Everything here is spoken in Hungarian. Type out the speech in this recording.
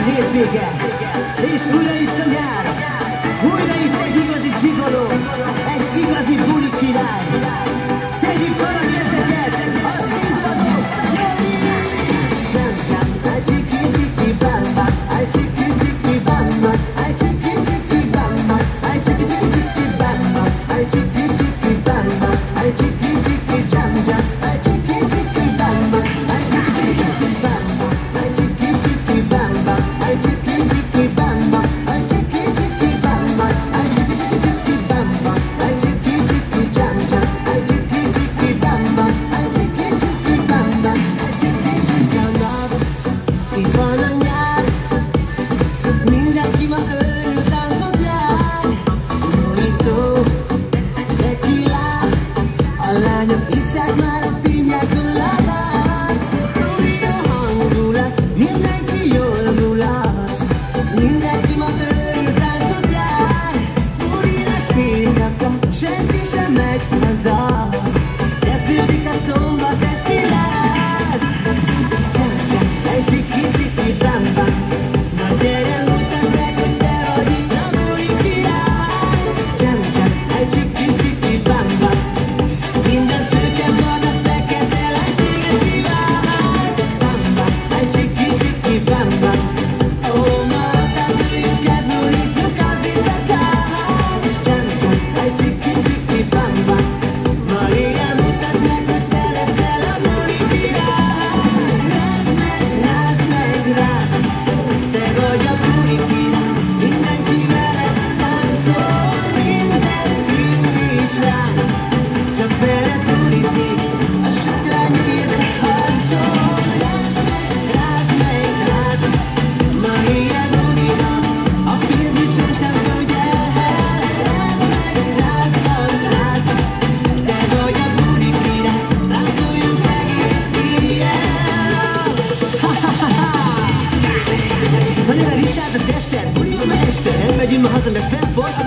hétvége, és újra itt a nyár, újra itt egy igazi gigoló, egy igazi buli király. Tegyük fel a kezeket a színpadon, Jenny! Jam jam, I chiki chiki bam bam, I chiki chiki bam bam, I chiki chiki bam bam, I chiki chiki chiki bam bam, I chiki chiki bam bam, I chiki chiki jam jam, I chiki chiki bam bam, I chiki chiki bam bam, I chiki chiki bam bam, I chiki chiki bam bam, I chiki chiki bam bam, I chiki chiki bam bam, I chiki chiki jam jam, I chiki chiki bam bam, I chiki chiki bam bam, I chiki chiki jam jam. Itt van a nyár, mindenki ma örül, táncot jár. Mojito, tequila, a lányok isszák már a piña coládát. Új a hangulat, mindenki jól mulat, mindenki ma örül, táncot jár. Új lesz éjszaka, senki sem megy haza, kezdődik a szombat esti láz. Jam jam, egy csiki-csiki bam-bam, na gyere, mutasd meg, hogy te vagy itt a buli király. Jam jam, egy csiki-csiki bam-bam, minden szőke barna fekete lány téged kíván. Bam-bam, egy csiki-csiki bam-bam, ó, ma táncoljunk át, bulizzuk az éjszakát. Jam jam, egy csiki-csiki bam-bam, ma éjjel mutasd meg, hogy te leszel a buli király. Rázd meg, rázd, te vagy a buli király, mindenki veled táncol, minden fiú is rád, csak veled bulizik, a sok lány érte harcol. Rázd meg, rázd, ma éjjel buli van, a pénzügy sosem fogy el. Rázd, te vagy a buli király, táncoljunk egész éjjel. Ha ne ritkáld a tested, buliba mester, elmegyünk ma haza, mert fent volt a